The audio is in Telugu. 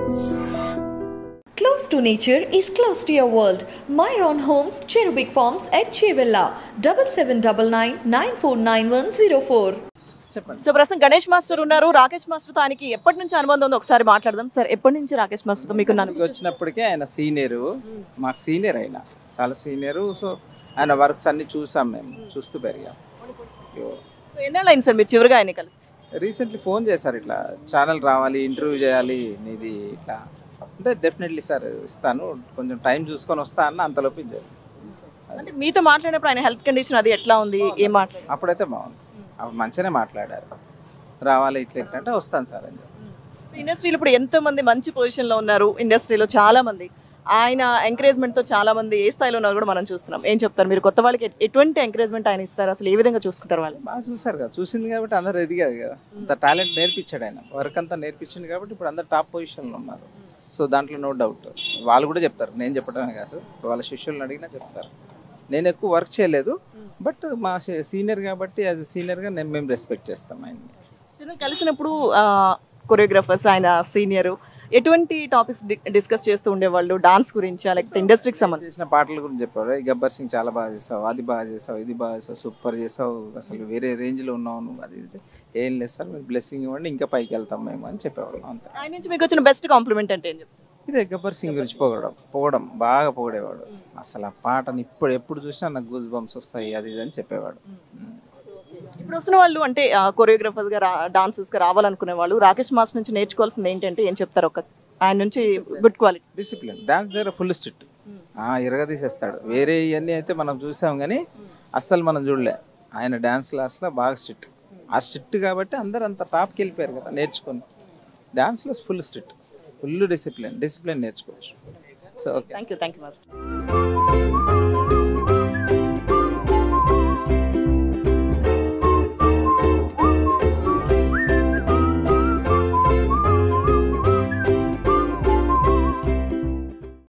Close to nature is close to your world. Myron Homes, Cherubic Farms at Chevilla, 7799949104. So ప్రస్తుతం గణేష్ మాస్టర్ ఉన్నారు. రాకేష్ మాస్టర్ తో ఆయనకి ఎప్పటి నుంచి అనుబంధం ఉందో ఒకసారి మాట్లాడదాం. సార్, ఎప్పటి నుంచి రాకేష్ మాస్టర్ తో మీకు వచ్చినప్పటికే ఆయన సీనియర్, మాకు సీనియర్, ఆయన చాలా సీనియర్. సో ఆయన వర్క్స్ అన్ని చూసాం, మేము చూస్తూ పెరిగాం. ఎన్నేళ్ళు అయింది సార్ మీరు చివరిగా ఆయన కలిసి? రీసెంట్లీ ఫోన్ చేశారు, ఇట్లా ఛానల్ రావాలి, ఇంటర్వ్యూ చేయాలి నీది ఇట్లా అంటే, డెఫినెట్లీ సార్ ఇస్తాను, కొంచెం టైం చూసుకొని వస్తా అన్న. అంతలోపు అంటే మీతో మాట్లాడినప్పుడు ఆయన హెల్త్ కండిషన్ అది ఎట్లా ఉంది, ఏం మాట్లాడారు? అప్పుడైతే బాగుంది, అప్పుడు మంచిగానే మాట్లాడారు. రావాలి ఇట్లా ఇట్లా అంటే వస్తాను సార్ అని. ఇండస్ట్రీలో ఇప్పుడు ఎంతో మంది మంచి పొజిషన్లో ఉన్నారు. ఇండస్ట్రీలో చాలా మంది ఆయన ఎంకరేజ్మెంట్తో చాలా మంది ఏ స్థాయిలో ఉన్నారు కూడా మనం చూస్తున్నాం. ఏం చెప్తారు మీరు? కొత్త వాళ్ళకి ఎటువంటి ఎంకరేజ్మెంట్ ఆయన ఇస్తారు? అసలు ఏ విధంగా చూసుకుంటారు వాళ్ళు? బాగా చూసారు కదా, చూసింది కాబట్టి అందరూ ఎదిగారు కదా. అంత టాలెంట్ నేర్పించాడు ఆయన, వర్క్ అంతా నేర్పించింది కాబట్టి ఇప్పుడు అందరు టాప్ పొజిషన్లో ఉన్నారు. సో దాంట్లో నో డౌట్. వాళ్ళు కూడా చెప్తారు, నేను చెప్పడమే కాదు, వాళ్ళ శిష్యులను అడిగినా చెప్తారు. నేను ఎక్కువ వర్క్ చేయలేదు, బట్ మా సీనియర్ కాబట్టి యాజ్ ఎ సీనియర్గా మేము రెస్పెక్ట్ చేస్తాం ఆయన్ని. కలిసినప్పుడు కొరియోగ్రాఫర్స్, ఆయన సీనియర్, ఎటువంటి టాపిక్స్ డిస్కస్ చేస్తూ ఉండేవాళ్ళు? డాన్స్ గురించి, లేకపోతే ఇండస్ట్రీకి సంబంధించి చేసిన పాటల గురించి చెప్పారు. గబ్బర్ సింగ్ చాలా బాగా చేసావు, అది బాగా చేసావు, ఇది బాగా చేసావు, సూపర్ చేసావు, అసలు వేరే రేంజ్లో ఉన్నావు నువ్వు, అది ఏం లేదు సార్, మీరు బ్లెస్సింగ్ ఇవ్వండి, ఇంకా పైకి వెళ్తాం మేము అని చెప్పేవాళ్ళం. అంతే. ఆయన నుంచి మీకు వచ్చిన బెస్ట్ కాంప్లిమెంట్ అంటే ఏం చెప్తారు? ఇదే గబ్బర్ సింగ్ గురించి పొగడం బాగా పొగడేవాడు. అసలు ఆ పాటని ఎప్పుడు చూసినా నాకు గూస్ బంప్స్ వస్తాయి, అది ఇది అని చెప్పేవాడు. ఇప్పుడు వస్తున్న వాళ్ళు అంటే కొరియోగ్రాఫర్స్గా, డాన్సర్స్గా రావాలనుకునే వాళ్ళు రాకేష్ మాస్టర్ నుంచి నేర్చుకోవాల్సింది ఏంటంటే ఏం చెప్తారు? ఆయన నుంచి గుడ్ క్వాలిటీ, డిసిప్లిన్. డాన్స్ దగ్గర ఫుల్ స్ట్రిక్ట్, ఇరగదీసేస్తాడు. వేరే ఇవన్నీ అయితే మనం చూసాం కానీ అస్సలు మనం చూడలే. ఆయన డాన్స్ క్లాస్లో బాగా స్ట్రిక్ట్. ఆ స్ట్రిక్ట్ కాబట్టి అందరు అంత టాప్కి వెళ్ళిపోయారు కదా నేర్చుకొని. డాన్స్లో ఫుల్ స్ట్రిక్ట్, ఫుల్ డిసిప్లిన్ నేర్చుకోవచ్చు. So okay, thank you master.